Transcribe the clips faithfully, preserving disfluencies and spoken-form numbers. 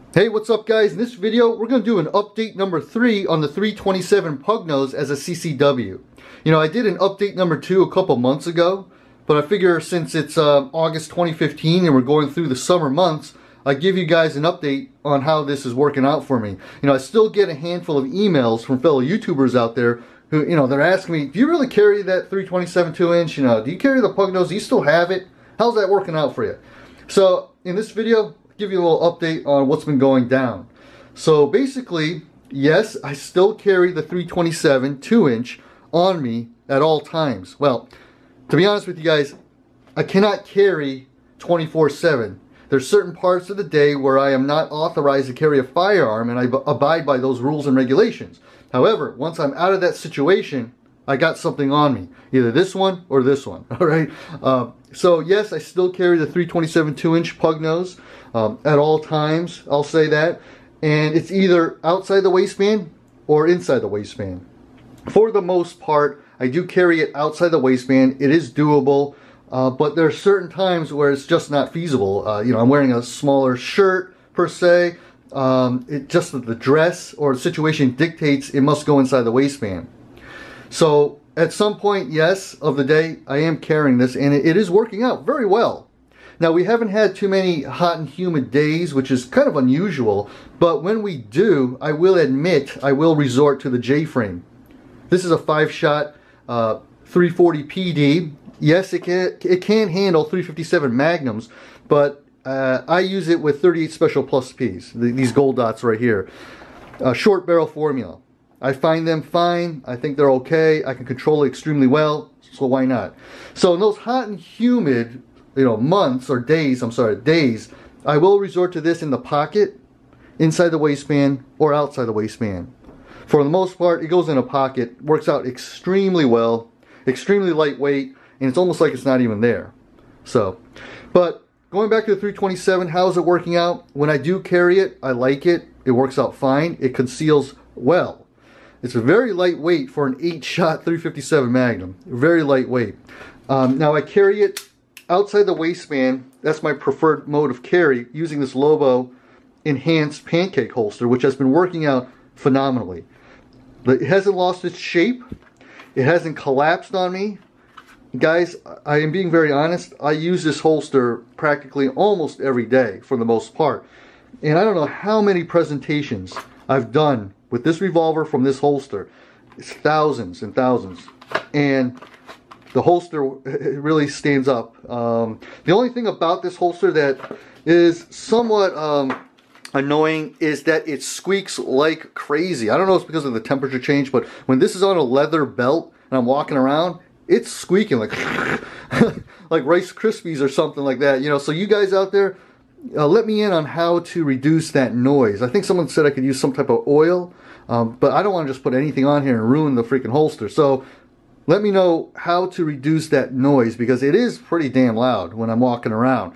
Hey, what's up guys? In this video we're going to do an update number three on the three twenty-seven pug nose as a C C W. You know, I did an update number two a couple months ago, but I figure since it's uh, August twenty fifteen and we're going through the summer months, I give you guys an update on how this is working out for me. You know, I still get a handful of emails from fellow YouTubers out there who, you know, they're asking me, do you really carry that three twenty-seven two inch? You know, do you carry the pug nose? Do you still have it? How's that working out for you? So in this video, give you a little update on what's been going down. So basically, yes, I still carry the three twenty-seven two inch on me at all times. Well, to be honest with you guys, I cannot carry twenty-four seven. There's certain parts of the day where I am not authorized to carry a firearm, and I abide by those rules and regulations. However, once I'm out of that situation, I got something on me, either this one or this one. All right. Uh, so yes, I still carry the three twenty-seven two inch pug nose um, at all times. I'll say that, and it's either outside the waistband or inside the waistband. For the most part, I do carry it outside the waistband. It is doable, uh, but there are certain times where it's just not feasible. Uh, you know, I'm wearing a smaller shirt per se. Um, it just the dress or the situation dictates it must go inside the waistband. So at some point, yes, of the day, I am carrying this, and it, it is working out very well. Now, we haven't had too many hot and humid days, which is kind of unusual, but when we do, I will admit, I will resort to the J-frame. This is a five-shot uh, three forty P D. Yes, it can, it can handle three fifty-seven Magnums, but uh, I use it with thirty-eight Special Plus Ps, the, these gold dots right here. Uh, short barrel formula. I find them fine. I think they're okay. I can control it extremely well, so why not? So in those hot and humid, you know, months or days, I'm sorry, days, I will resort to this in the pocket, inside the waistband, or outside the waistband. For the most part, it goes in a pocket, works out extremely well, extremely lightweight, and it's almost like it's not even there. So, but going back to the three twenty-seven, how is it working out? When I do carry it, I like it. It works out fine. It conceals well. It's very lightweight for an eight shot three fifty-seven Magnum. Very lightweight. Um, now I carry it outside the waistband. That's my preferred mode of carry, using this Lobo enhanced pancake holster, which has been working out phenomenally. But it hasn't lost its shape. It hasn't collapsed on me. Guys, I am being very honest. I use this holster practically almost every day for the most part. And I don't know how many presentations I've done with this revolver from this holster. It's thousands and thousands, and the holster it really stands up. Um, the only thing about this holster that is somewhat um, annoying is that it squeaks like crazy. I don't know if it's because of the temperature change, but when this is on a leather belt and I'm walking around, it's squeaking like like Rice Krispies or something like that. You know, so you guys out there, Uh, let me in on how to reduce that noise. I think someone said I could use some type of oil, um, but I don't want to just put anything on here and ruin the freaking holster. So let me know how to reduce that noise, because it is pretty damn loud when I'm walking around.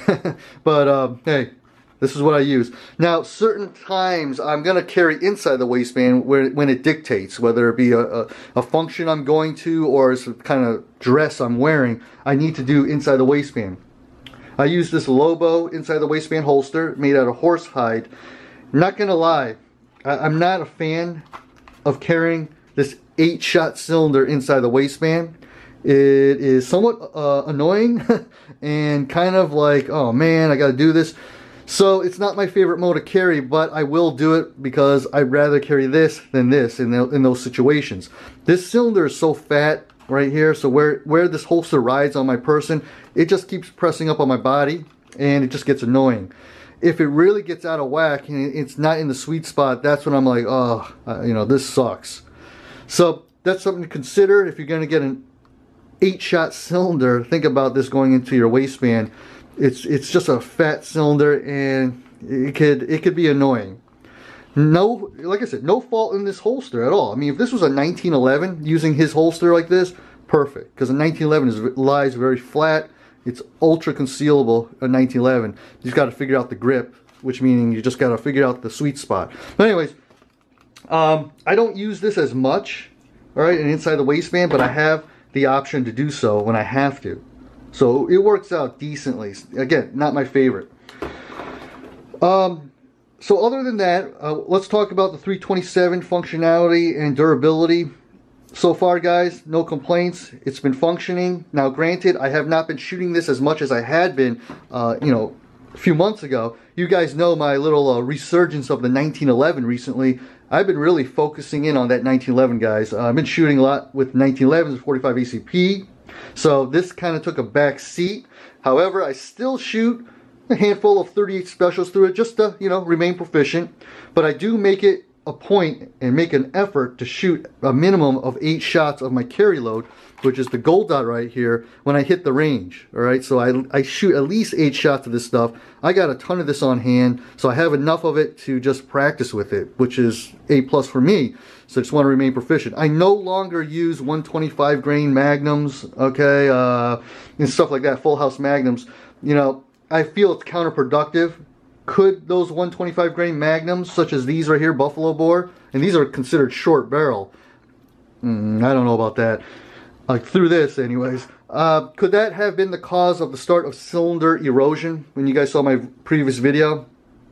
But uh, hey, this is what I use. Now, certain times I'm going to carry inside the waistband where, when it dictates, whether it be a, a, a function I'm going to or some kind of dress I'm wearing, I need to do inside the waistband. I use this Lobo inside the waistband holster made out of horsehide. Not gonna lie, I, I'm not a fan of carrying this eight shot cylinder inside the waistband. It is somewhat uh, annoying and kind of like, oh man, I gotta do this. So it's not my favorite mode to carry, but I will do it because I'd rather carry this than this in, the, in those situations. This cylinder is so fat right here, so where where this holster rides on my person, it just keeps pressing up on my body, and it just gets annoying. If it really gets out of whack and it's not in the sweet spot, that's when I'm like, oh, uh, you know, this sucks. So that's something to consider. If you're going to get an eight shot cylinder, think about this going into your waistband. It's it's just a fat cylinder, and it could it could be annoying. No, like I said, no fault in this holster at all. I mean, if this was a nineteen eleven using his holster like this, perfect. Because a nineteen eleven is, lies very flat. It's ultra concealable, a nineteen eleven. You just got to figure out the grip, which meaning you just got to figure out the sweet spot. But anyways, um, I don't use this as much, all right, and inside the waistband, but I have the option to do so when I have to. So it works out decently. Again, not my favorite. Um, so other than that, uh, let's talk about the three twenty-seven functionality and durability. So far, guys, no complaints. It's been functioning. Now, granted, I have not been shooting this as much as I had been, uh, you know, a few months ago. You guys know my little uh, resurgence of the nineteen eleven recently. I've been really focusing in on that nineteen eleven, guys. Uh, I've been shooting a lot with nineteen elevens and forty-five A C P. So this kind of took a back seat. However, I still shoot a handful of thirty-eight specials through it just to, you know, remain proficient. But I do make it a point and make an effort to shoot a minimum of eight shots of my carry load, which is the gold dot right here, when I hit the range. All right, so I, I shoot at least eight shots of this stuff. I got a ton of this on hand, so I have enough of it to just practice with it, which is A plus for me. So I just want to remain proficient. I no longer use one twenty-five grain magnums, okay, uh, and stuff like that, full house magnums. You know, I feel it's counterproductive. Could those one twenty-five grain magnums, such as these right here, Buffalo Bore, and these are considered short barrel. Mm, I don't know about that. Like through this, anyways. Uh, could that have been the cause of the start of cylinder erosion when you guys saw my previous video?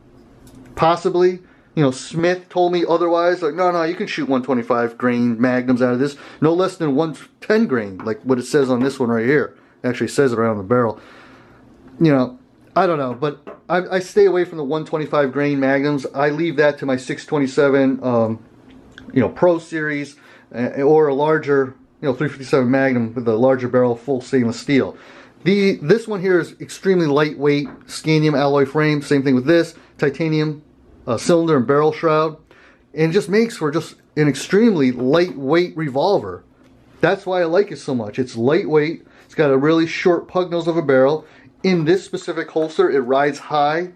Possibly. You know, Smith told me otherwise. Like, no, no, you can shoot one twenty-five grain magnums out of this. No less than one ten grain, like what it says on this one right here. It actually says it around the barrel. You know, I don't know, but I, I stay away from the one twenty-five grain magnums. I leave that to my six twenty-seven, um, you know, Pro Series, uh, or a larger, you know, three fifty-seven Magnum with a larger barrel, full stainless steel. The this one here is extremely lightweight, scandium alloy frame. Same thing with this, titanium uh, cylinder and barrel shroud, and it just makes for just an extremely lightweight revolver. That's why I like it so much. It's lightweight. It's got a really short pug nose of a barrel. In this specific holster, it rides high.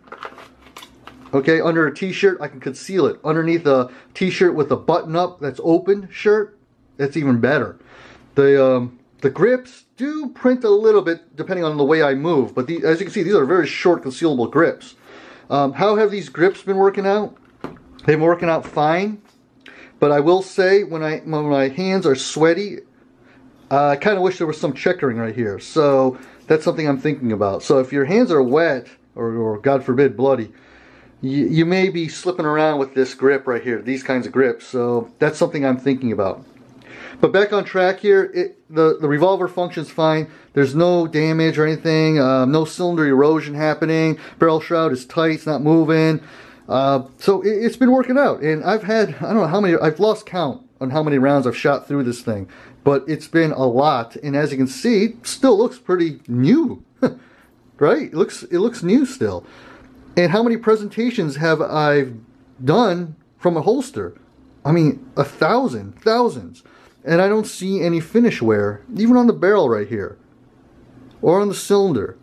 Okay, under a t-shirt, I can conceal it. Underneath a t-shirt with a button-up that's open shirt, that's even better. The um, the grips do print a little bit depending on the way I move, but the, as you can see, these are very short concealable grips. Um, how have these grips been working out? They've been working out fine, but I will say when I when my hands are sweaty, uh, I kind of wish there was some checkering right here. So that's something I'm thinking about. So if your hands are wet, or, or God forbid bloody, you, you may be slipping around with this grip right here, these kinds of grips. So that's something I'm thinking about. But back on track here, it, the, the revolver functions fine. There's no damage or anything, um, no cylinder erosion happening. Barrel shroud is tight, it's not moving. Uh, so it, it's been working out. And I've had, I don't know how many, I've lost count on how many rounds I've shot through this thing. But it's been a lot, and as you can see, it still looks pretty new, right? It looks it looks new still. And how many presentations have I done from a holster? I mean, a thousand, thousands. And I don't see any finish wear, even on the barrel right here, or on the cylinder.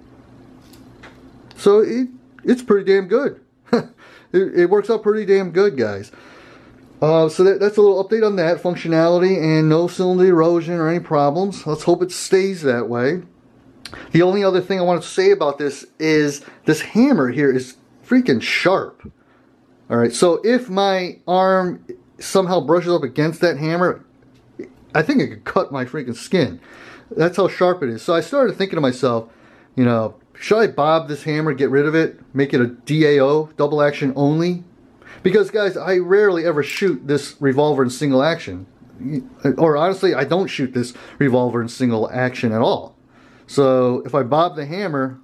So it it's pretty damn good. it, it works out pretty damn good, guys. Uh, so that, that's a little update on that functionality, and no cylinder erosion or any problems. Let's hope it stays that way. The only other thing I want to say about this is this hammer here is freaking sharp. Alright, so if my arm somehow brushes up against that hammer, I think it could cut my freaking skin. That's how sharp it is. So I started thinking to myself, you know, should I bob this hammer, get rid of it, make it a D A O, double action only? Because, guys, I rarely ever shoot this revolver in single action. Or, honestly, I don't shoot this revolver in single action at all. So, if I bob the hammer,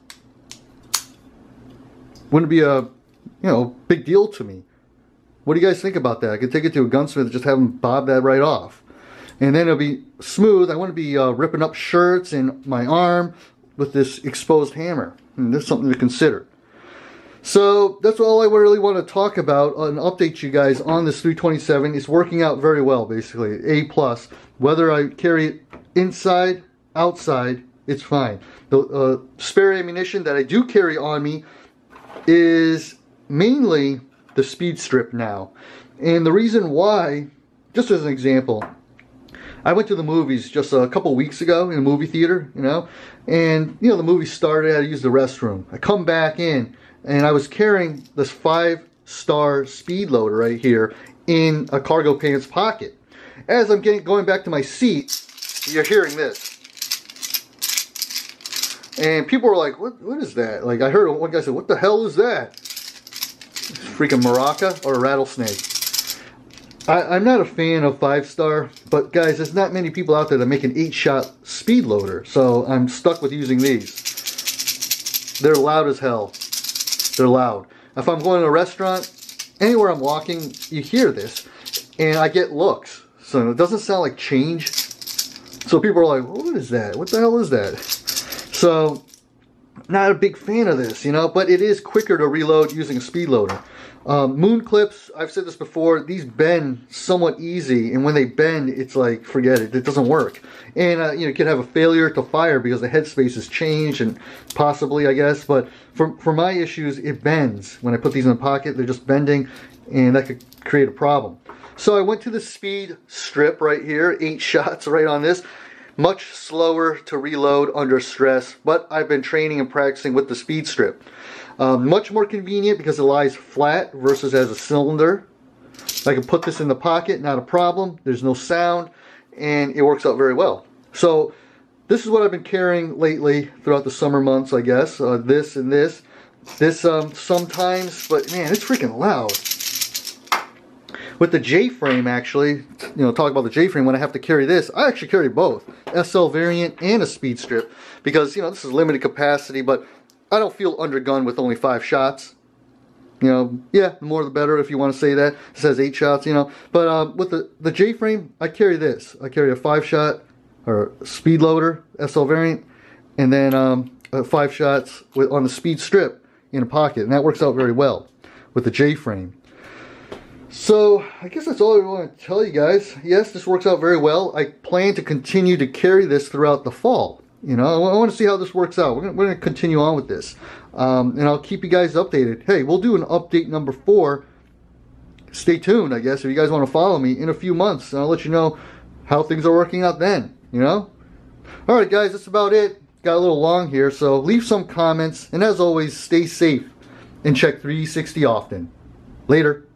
wouldn't be a, you know, big deal to me. What do you guys think about that? I could take it to a gunsmith and just have him bob that right off. And then it'll be smooth. I want to be uh, ripping up shirts and my arm with this exposed hammer. And that's something to consider. So that's all I really want to talk about and update you guys on this three twenty-seven. It's working out very well, basically. A plus. Whether I carry it inside, outside, it's fine. The uh, spare ammunition that I do carry on me is mainly the speed strip now. And the reason why, just as an example, I went to the movies just a couple weeks ago in a movie theater, you know, and, you know, the movie started, I had to use the restroom. I come back in, and I was carrying this five-star speed loader right here in a cargo pants pocket. As I'm getting going back to my seat, you're hearing this. And people were like, what, what is that? Like, I heard one guy say, what the hell is that? freaking maraca or a rattlesnake. I, I'm not a fan of five star, but guys, there's not many people out there that make an eight shot speed loader, so I'm stuck with using these. They're loud as hell. They're loud. If I'm going to a restaurant, anywhere I'm walking, you hear this, and I get looks. So it doesn't sound like change. So people are like, what is that? What the hell is that? So, not a big fan of this, you know, but it is quicker to reload using a speed loader. Um, moon clips, I've said this before, these bend somewhat easy, and when they bend, it's like, forget it, it doesn't work. And, uh, you know, you could have a failure to fire because the headspace has changed, and possibly, I guess, but for, for my issues, it bends. When I put these in the pocket, they're just bending, and that could create a problem. So I went to the speed strip right here, eight shots right on this. Much slower to reload under stress, but I've been training and practicing with the speed strip. Um, much more convenient because it lies flat versus as a cylinder. I can put this in the pocket, not a problem. There's no sound, and it works out very well. So this is what I've been carrying lately throughout the summer months, I guess. Uh, this and this. This um, sometimes, but man, it's freaking loud. With the J-frame, actually, you know, talk about the J-frame, when I have to carry this, I actually carry both, S L variant and a speed strip, because, you know, this is limited capacity, but I don't feel undergunned with only five shots. You know, yeah, the more the better if you want to say that. It says eight shots, you know. But um, with the, the J-frame, I carry this. I carry a five-shot, or speed loader, S L variant, and then um, uh, five shots with, on the speed strip in a pocket, and that works out very well with the J-frame. So, I guess that's all I want to tell you guys. Yes, this works out very well. I plan to continue to carry this throughout the fall. You know, I want to see how this works out. We're going to continue on with this. Um, and I'll keep you guys updated. Hey, we'll do an update number four. Stay tuned, I guess, if you guys want to follow me in a few months. And I'll let you know how things are working out then, you know? Alright, guys, that's about it. Got a little long here, so leave some comments. And as always, stay safe and check three sixty often. Later.